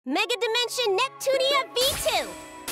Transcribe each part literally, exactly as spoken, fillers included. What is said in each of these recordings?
Mega Dimension Neptunia V two!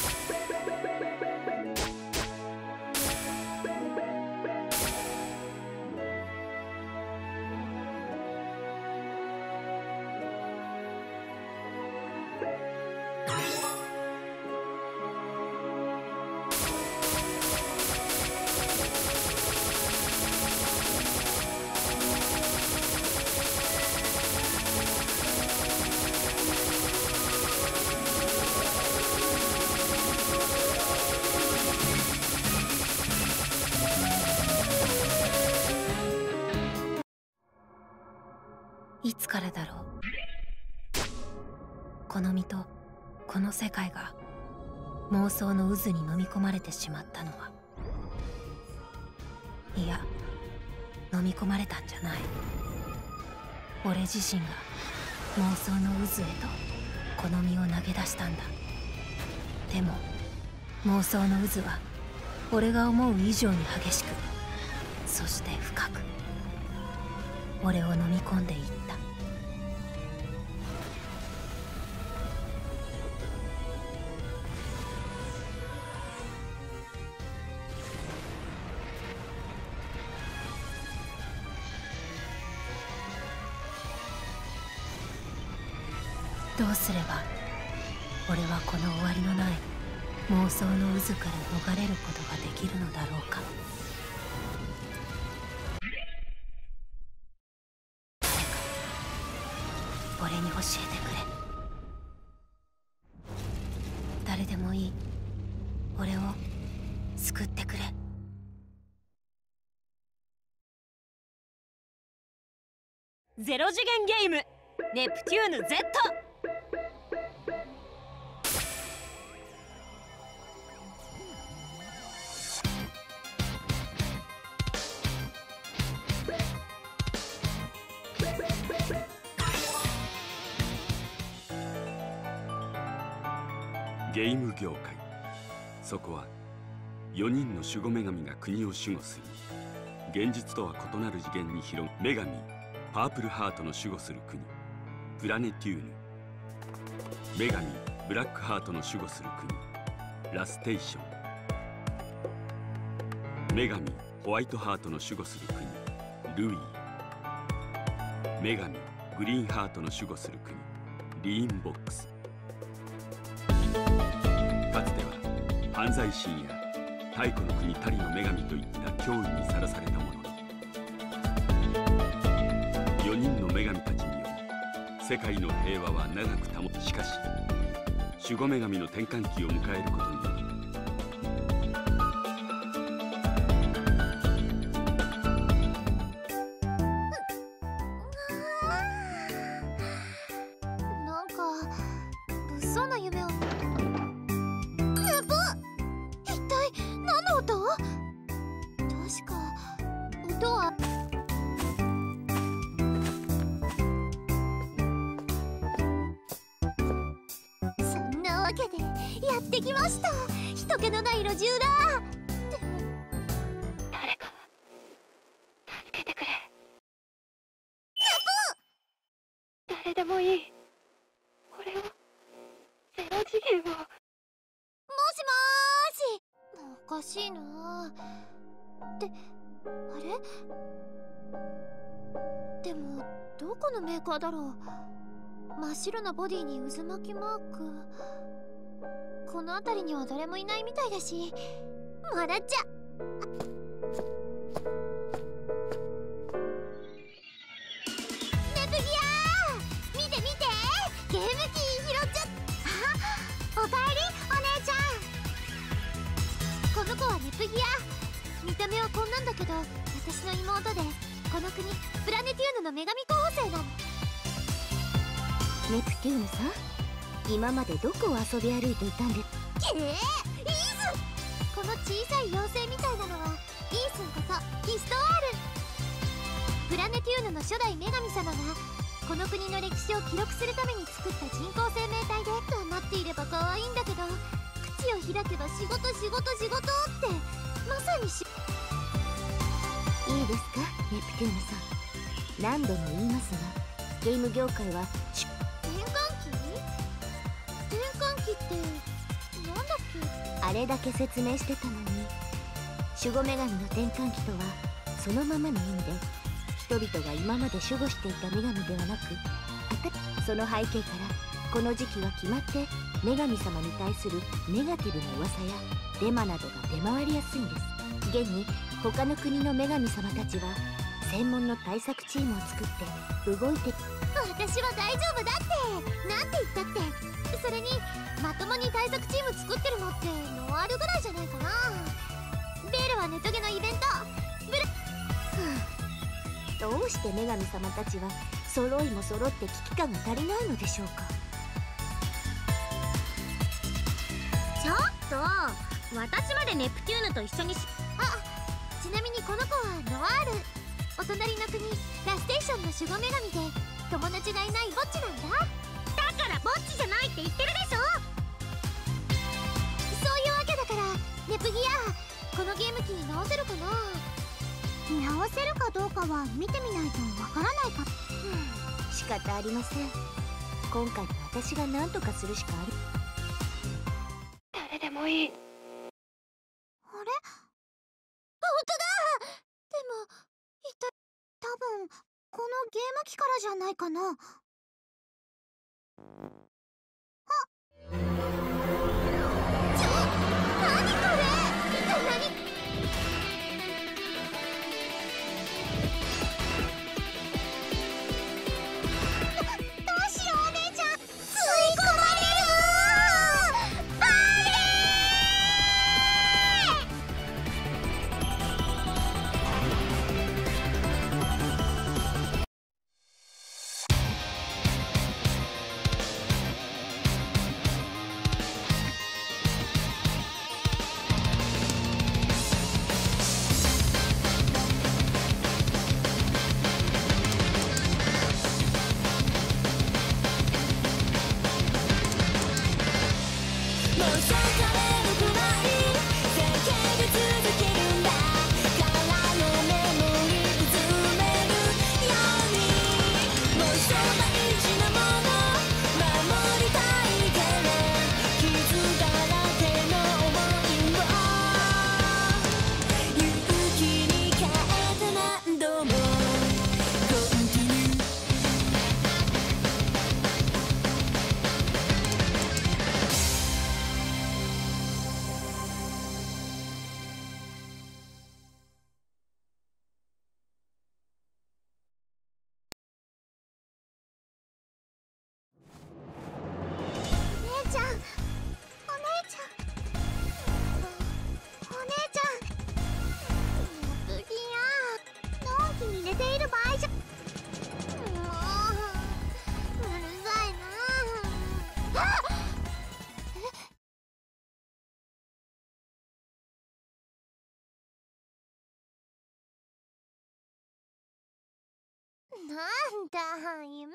いつからだろう。この身とこの世界が妄想の渦に飲み込まれてしまったのは、いや、飲み込まれたんじゃない。俺自身が妄想の渦へとこの身を投げ出したんだ。でも妄想の渦は俺が思う以上に激しく、そして深く俺を飲み込んでいった。どうすれば俺はこの終わりのない妄想の渦から逃れることができるのだろうか。誰か俺に教えてくれ。誰でもいい、俺を救ってくれ。ゼロ次元ゲームネプテューヌ Z。 ゲーム業界、そこはよにんの守護女神が国を守護する現実とは異なる次元に広ぐ女神パープルハートの守護する国プラネテューヌ、女神ブラックハートの守護する国ラステーション、女神ホワイトハートの守護する国ルイー、女神グリーンハートの守護する国リーンボックス。かつては犯罪神や太古の国タリの女神といった脅威にさらされたものの、よにんの女神たちにより世界の平和は長く保ち、しかし守護女神の転換期を迎えることによりなんか物騒な夢を。確か音はそんなわけでやってきました。人気のない路地裏。誰か助けてくれ。誰でもいい、俺をゼロ次元を。もしもーし。おかしいなって、あれ？でもどこのメーカーだろう。真っ白なボディに渦巻きマーク。この辺りには誰もいないみたいだし、もらっちゃ。ネプギアー、見て見て、ゲーム機拾っちゃっ。あ、おかえりお姉ちゃん。この子はネプギア。見た目はこんなんだけど、私の妹でこの国プラネテューヌの女神候補生なの。 ネプテューヌさん、今までどこを遊び歩いていたんで。 けえ、イース。この小さい妖精みたいなのはイースンことヒストワール。プラネテューヌの初代女神様がこの国の歴史を記録するために作った人工生命体で、黙っていれば可愛いんだけど、口を開けば仕事仕事仕事ってまさにし。 いいですかネプテューヌさん、何度も言いますがゲーム業界は転換期？ ってなんだっけ。 あれだけ説明してたのに、守護女神の転換期とはそのままの意味で、人々が今まで守護していた女神ではなく、その背景からこの時期は決まって女神様に対するネガティブな噂やデマなどが出回りやすいんです。現に他の国の女神様たちは専門の対策チームを作って動いて。 私は大丈夫だって。なんて言ったって、それにまともに対策チーム作ってるのってノワールぐらいじゃないかな。ベールはネトゲのイベントブルどうして女神様たちは揃いも揃って危機感が足りないのでしょうか。 ちょっと私までネプテューヌと一緒にし。 あ、ちなみにこの子はノワール。お隣の国ラステーションの守護女神で友達がいないぼっちなんだ。 だからぼっちじゃないって言ってるでしょ。 そういうわけだから、ネプギアこのゲーム機直せるかな。直せるかどうかは見てみないとわからないか。 仕方ありません。今回は私が何とかするしかあり。 誰でもいい。 あれ、本当だ。でも一体、多分このゲーム機からじゃないかな。あ、ちょ、何これ。何。なんだ、夢か。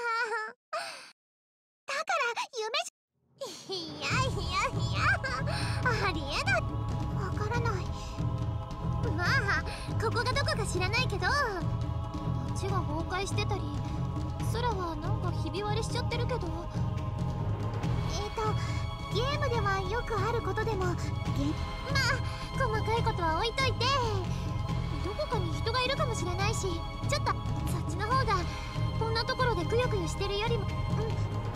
だから夢じゃ。いやいやいや、ありえない。わからない。まあここがどこか知らないけど、街が崩壊してたり、空はなんかひび割れしちゃってるけど、えーとゲームではよくあることでも、まあ細かいことは置いといて、どこかに人がいるかもしれないし、ちょっとそっちの方がこんなところでくよくよしてるよりも、うん、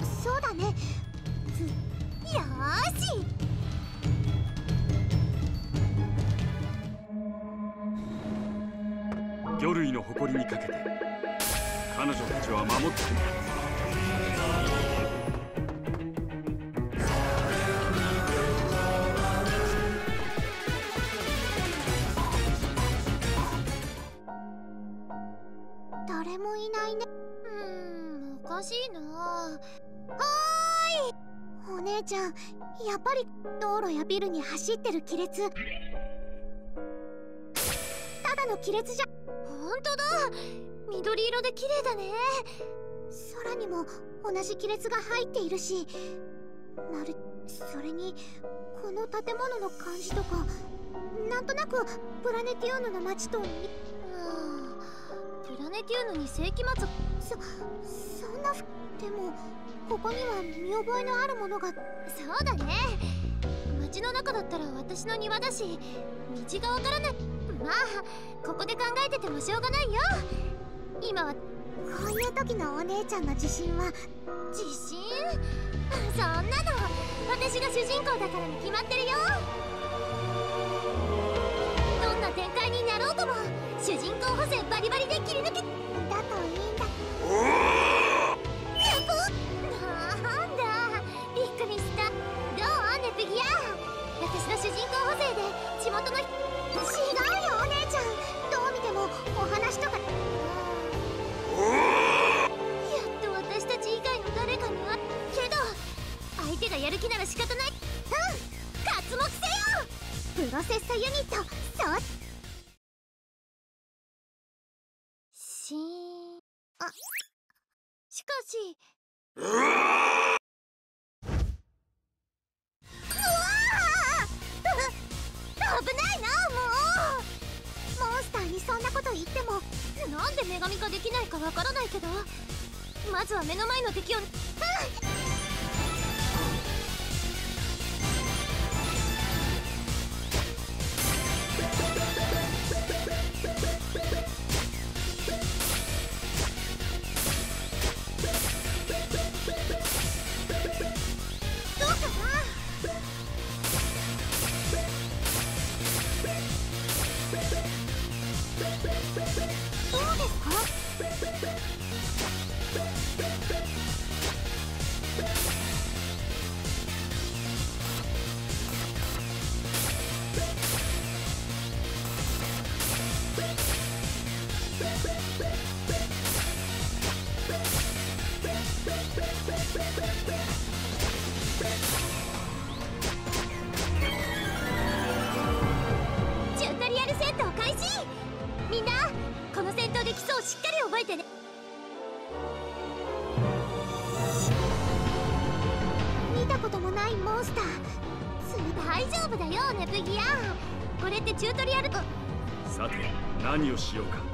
そうだね。よーし。 魚類の誇りにかけて彼女たちは守ってくれる。 誰もいないね。うーん、おかしいな。はーい、お姉ちゃん、やっぱり道路やビルに走ってる亀裂、ただの亀裂じゃ。ほんとだ、緑色で綺麗だね。空にも同じ亀裂が入っているし、まるそれにこの建物の感じとか、なんとなくプラネティウヌの街とに。プラネティウヌに世紀末、そそんなふでもここには見覚えのあるものが。そうだね、街の中だったら私の庭だし道がわからない。まあここで考えててもしょうがないよ。今はこういう時のお姉ちゃんの自信は。自信？そんなの私が主人公だからに決まってるよ。どんな展開になろうとも主人公補正バリバリで切り抜けだといいんだ。なんだ、びっくりした。どうネプギア、私の主人公補正で地元の。違うよお姉ちゃん、どう見てもお話とか。やっと私たち以外の誰かに会っけど相手がやる気なら仕方ない。うん、活目せよプロセッサユニット。そうしーん。あ、しかしうわー危ないな。もうモンスターにそんなこと言ってもなんで女神化できないかわからないけど、まずは目の前の敵を。うん、どうかな。どうですか。チュートリアル戦闘開始。みんなこの戦闘で基礎をしっかり覚えてね。見たこともないモンスター。大丈夫だよネプギア、これってチュートリアル。 さて何をしようか。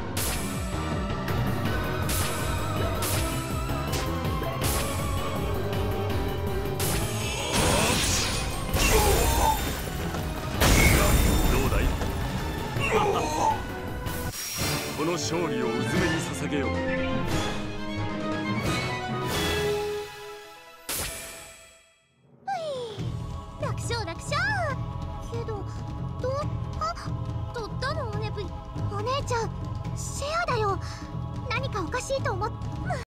どうだいこの勝利をうずめに捧げよう。